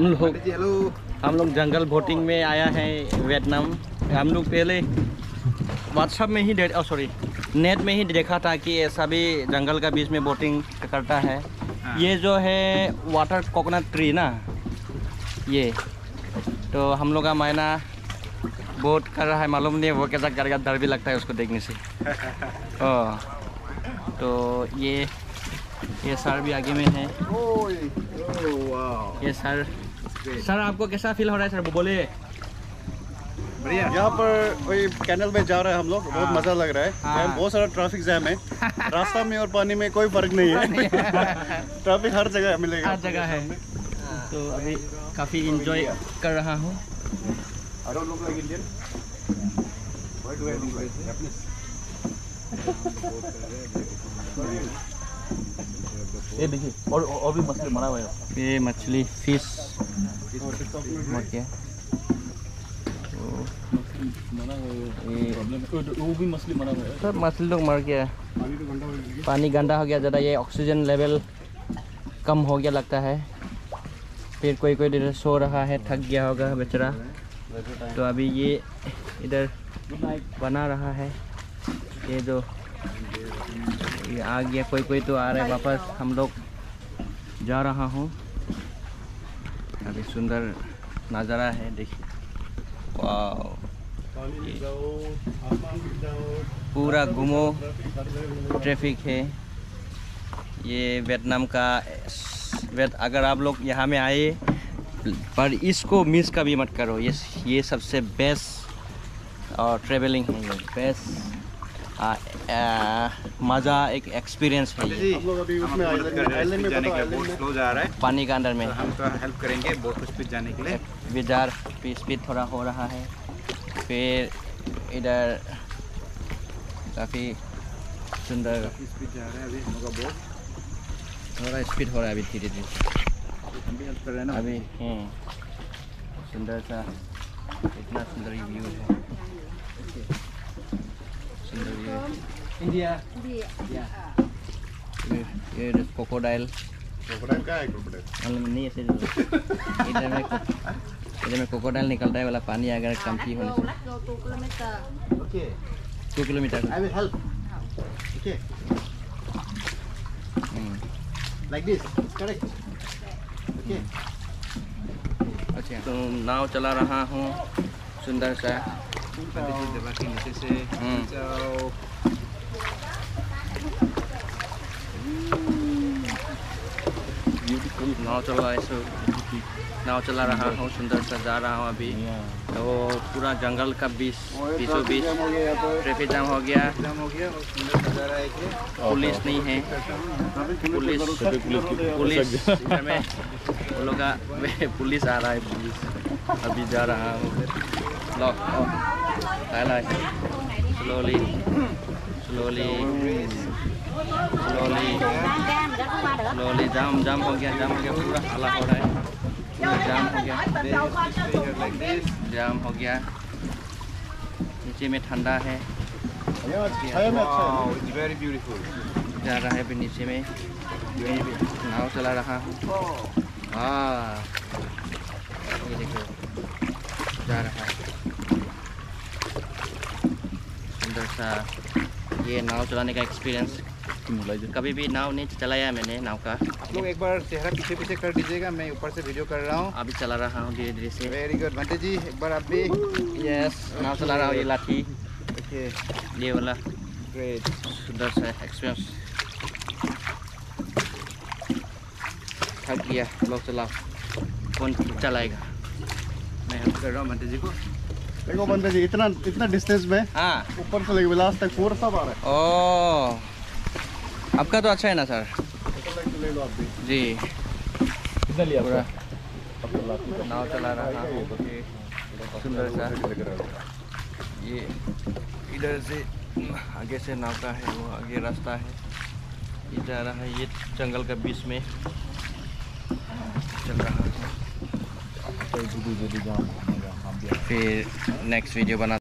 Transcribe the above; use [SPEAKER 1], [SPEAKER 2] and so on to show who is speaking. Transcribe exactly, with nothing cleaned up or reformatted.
[SPEAKER 1] हम लोग हम लोग जंगल बोटिंग में आया है वियतनाम। हम लोग पहले व्हाट्सएप में ही ओ सॉरी नेट में ही देखा था कि ऐसा भी जंगल का बीच में बोटिंग करता है। हाँ। ये जो है वाटर कोकोनट ट्री ना, ये तो हम लोग का मायना बोट कर रहा है, मालूम नहीं वो कैसा करेगा, डर भी लगता है उसको देखने से। ओ, तो ये ये सर भी आगे में है। ये सर सर आपको कैसा फील हो रहा है सर, बोले?
[SPEAKER 2] बढ़िया। यहाँ पर वही कैनल में जा रहे हैं हम लोग, बहुत मजा लग रहा है। हाँ। बहुत सारा ट्रैफिक जैम है, रास्ता में और पानी में कोई फर्क नहीं है। ट्रैफिक हर जगह मिलेगा,
[SPEAKER 1] हर जगह है। तो अभी काफी इंजॉय कर रहा हूँ।
[SPEAKER 3] ये देखिए और और भी मछली मरा हुआ है।
[SPEAKER 1] ये मछली फिश मर गया,
[SPEAKER 3] वो भी मछली मरा हुआ है।
[SPEAKER 1] सब मछली लोग मर गया। पानी गंदा हो गया ज़्यादा, ये ऑक्सीजन लेवल कम हो गया लगता है। फिर कोई कोई इधर सो रहा है, थक गया होगा बेचारा। तो अभी ये इधर बना रहा है, ये जो ये आ गया, कोई कोई तो आ रहा है वापस। हम लोग जा रहा हूँ। अभी सुंदर नज़ारा है, देखिए। वाह, पूरा घूमो, ट्रैफिक है। ये वियतनाम का वेट, अगर आप लोग यहाँ में आए पर इसको मिस कभी मत करो। ये ये सबसे बेस्ट और ट्रेवलिंग है, ये बेस्ट मज़ा, एक एक्सपीरियंस है ये।
[SPEAKER 2] हम लोग अभी उसमें आइलैंड में जाने के लिए बोट स्लो जा रहा है,
[SPEAKER 1] पानी के अंदर में।
[SPEAKER 2] तो हम तो हेल्प करेंगे बोट को स्पीड जाने के लिए।
[SPEAKER 1] विजार स्पीड थोड़ा हो रहा है। फिर इधर काफ़ी सुंदर
[SPEAKER 2] स्पीड जा रहा है अभी हम लोग का बोट,
[SPEAKER 1] थोड़ा स्पीड हो रहा है अभी धीरे धीरे।
[SPEAKER 2] हम भी हेल्प कर रहे हैं ना
[SPEAKER 1] अभी। हैं सुंदर सा, इतना सुंदर व्यू है, सुंदर व्यू। इंडिया ये क्रोकोडाइल
[SPEAKER 2] क्रोकोडाइल का है, क्रोकोडाइल
[SPEAKER 1] नहीं ऐसे इधर में इधर में क्रोकोडाइल निकलता है वाला पानी अगर कमती होने से।
[SPEAKER 2] Okay,
[SPEAKER 1] two kilometre.
[SPEAKER 2] I will help. Okay, like this, correct. Okay,
[SPEAKER 1] अच्छा, तो नाव चला रहा हूँ सुंदर सा
[SPEAKER 2] दबा के नीचे से जाओ।
[SPEAKER 1] ब्यूटीफुल नाव चल रहा है, सो नाव चला रहा हूँ, सुंदर सा जा रहा हूँ अभी। तो पूरा जंगल का बीच बीचों बीच ट्रैफिक जाम हो गया।
[SPEAKER 2] जाम हो गया और सुंदर नजारा है कि
[SPEAKER 1] पुलिस नहीं है, पुलिस पुलिस इधर में वो लोग का पुलिस आ रहा है, पुलिस। अभी जा रहा हूँ, lock slowly slowly slowly slowly. Jam jam हो गया, जाम हो गया, पूरा हला हो रहा है, पूरा जाम हो गया, जाम हो गया। नीचे में ठंडा है,
[SPEAKER 2] वेरी ब्यूटीफुल।
[SPEAKER 1] जा रहा है अभी नीचे में, नाव चला रहा हूँ। हाँ, ये देखो जा रहा है सुंदर सा। ये नाव चलाने का एक्सपीरियंस, कभी भी नाव नहीं चलाया मैंने नाव का।
[SPEAKER 2] आप लोग एक बार चेहरा पीछे पीछे कर दीजिएगा, मैं ऊपर से वीडियो कर रहा हूँ।
[SPEAKER 1] अभी चला रहा हूँ धीरे धीरे से।
[SPEAKER 2] वेरी गुड बंटे जी, एक बार आप भी।
[SPEAKER 1] यस, नाव चला रहा हूँ, ये लाठी,
[SPEAKER 2] ओके,
[SPEAKER 1] ये वाला
[SPEAKER 2] ग्रेट,
[SPEAKER 1] सुंदर सा एक्सपीरियंस। थक गया, लोग चलाओ, कौन चलाएगा? मैं हेल्प कर रहा हूँ बंटे जी को।
[SPEAKER 2] देखो बंटे जी, इतना इतना डिस्टेंस में,
[SPEAKER 1] हाँ,
[SPEAKER 2] ऊपर से लेके लास्ट तक पूरा सब आ रहा है।
[SPEAKER 1] ओह, आपका तो अच्छा है ना सर?
[SPEAKER 2] ले लो आप भी
[SPEAKER 1] जी।
[SPEAKER 3] कितना लिया
[SPEAKER 1] पूरा नाव चला रहा हूँ सुंदर सा। ये इधर से आगे से नाव का है, वो आगे रास्ता है, ये जा रहा है, ये जंगल का बीच में चल रहा है। फिर नेक्स्ट वीडियो बना